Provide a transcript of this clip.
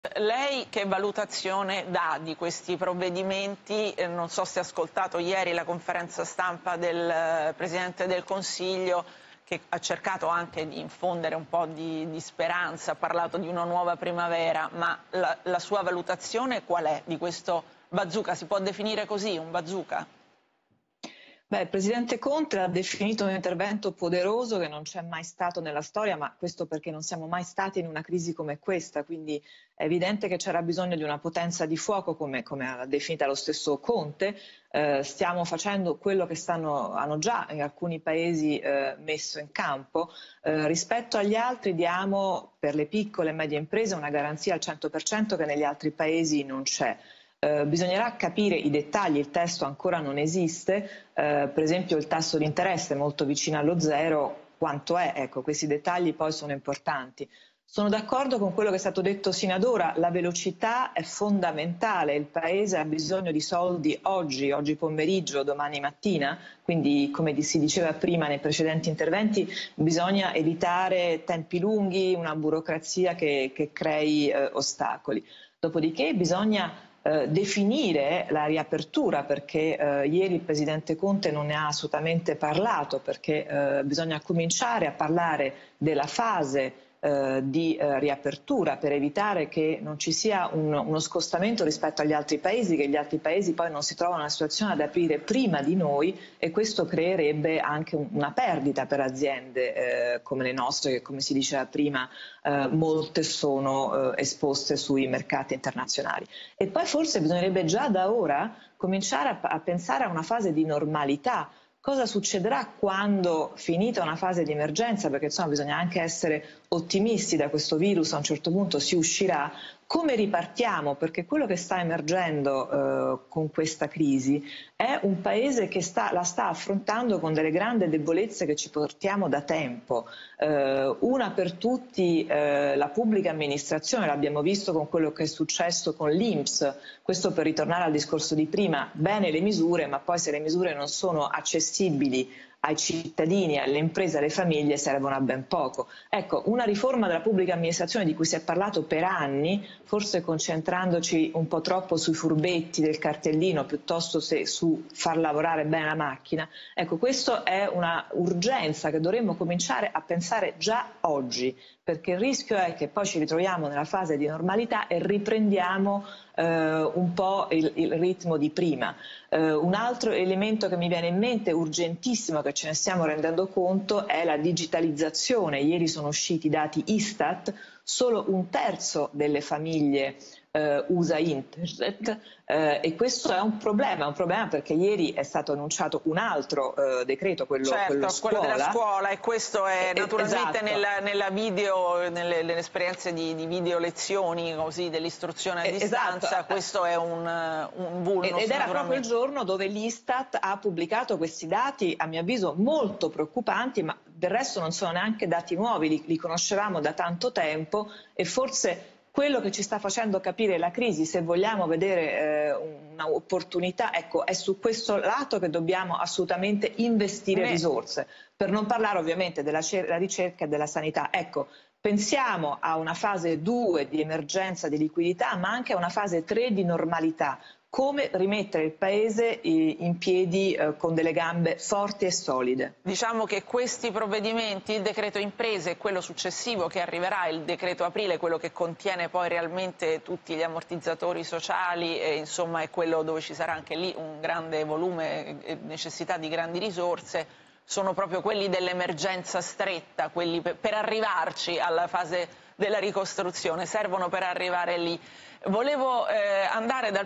Lei che valutazione dà di questi provvedimenti? Non so se ha ascoltato ieri la conferenza stampa del Presidente del Consiglio, che ha cercato anche di infondere un po' di speranza, ha parlato di una nuova primavera, ma la sua valutazione qual è di questo bazooka? Si può definire così, un bazooka? Beh, il Presidente Conte ha definito un intervento poderoso che non c'è mai stato nella storia, ma questo perché non siamo mai stati in una crisi come questa, quindi è evidente che c'era bisogno di una potenza di fuoco, come ha definita lo stesso Conte. Stiamo facendo quello che hanno già in alcuni paesi messo in campo. Rispetto agli altri diamo per le piccole e medie imprese una garanzia al 100% che negli altri paesi non c'è. Bisognerà capire i dettagli, il testo ancora non esiste, per esempio il tasso di interesse è molto vicino allo zero, quanto è? Ecco, questi dettagli poi sono importanti. Sono d'accordo con quello che è stato detto sino ad ora, la velocità è fondamentale, il Paese ha bisogno di soldi oggi pomeriggio, domani mattina, quindi come si diceva prima nei precedenti interventi bisogna evitare tempi lunghi, una burocrazia che crei ostacoli. Dopodiché bisogna definire la riapertura, perché ieri il Presidente Conte non ne ha assolutamente parlato, perché bisogna cominciare a parlare della fase di riapertura per evitare che non ci sia uno scostamento rispetto agli altri paesi, che gli altri paesi poi non si trovano in una situazione ad aprire prima di noi, e questo creerebbe anche una perdita per aziende come le nostre, che come si diceva prima molte sono esposte sui mercati internazionali. E poi forse bisognerebbe già da ora cominciare a pensare a una fase di normalità. Cosa succederà quando, finita una fase di emergenza, perché insomma bisogna anche essere ottimisti, da questo virus a un certo punto si uscirà, come ripartiamo? Perché quello che sta emergendo con questa crisi è un Paese che la sta affrontando con delle grandi debolezze che ci portiamo da tempo. Una per tutti la pubblica amministrazione, l'abbiamo visto con quello che è successo con l'INPS, questo per ritornare al discorso di prima, bene le misure, ma poi se le misure non sono accessibili ai cittadini, alle imprese, alle famiglie servono a ben poco. Ecco, una riforma della pubblica amministrazione di cui si è parlato per anni, forse concentrandoci un po' troppo sui furbetti del cartellino piuttosto su far lavorare bene la macchina, ecco, questa è una urgenza che dovremmo cominciare a pensare già oggi, perché il rischio è che poi ci ritroviamo nella fase di normalità e riprendiamo un po' il ritmo di prima. Un altro elemento che mi viene in mente, urgentissimo, che ce ne stiamo rendendo conto, è la digitalizzazione. Ieri sono usciti i dati Istat, solo un terzo delle famiglie usa internet e questo è un problema perché ieri è stato annunciato un altro decreto, quello scuola. Quello della scuola, e questo è naturalmente esatto. nelle esperienze di video lezioni così dell'istruzione a distanza, esatto. Questo è un vulnus. Ed era proprio il giorno dove l'Istat ha pubblicato questi dati, a mio avviso molto preoccupanti, ma del resto non sono neanche dati nuovi, li conoscevamo da tanto tempo, e forse quello che ci sta facendo capire la crisi, se vogliamo vedere un'opportunità, ecco, è su questo lato che dobbiamo assolutamente investire risorse, per non parlare ovviamente della ricerca e della sanità. Ecco, pensiamo a una fase 2 di emergenza, di liquidità, ma anche a una fase 3 di normalità. Come rimettere il Paese in piedi con delle gambe forti e solide. Diciamo che questi provvedimenti, il decreto imprese e quello successivo che arriverà, il decreto aprile, quello che contiene poi realmente tutti gli ammortizzatori sociali, e insomma è quello dove ci sarà anche lì un grande volume e necessità di grandi risorse, sono proprio quelli dell'emergenza stretta, quelli per arrivarci alla fase della ricostruzione, servono per arrivare lì. Volevo andare dal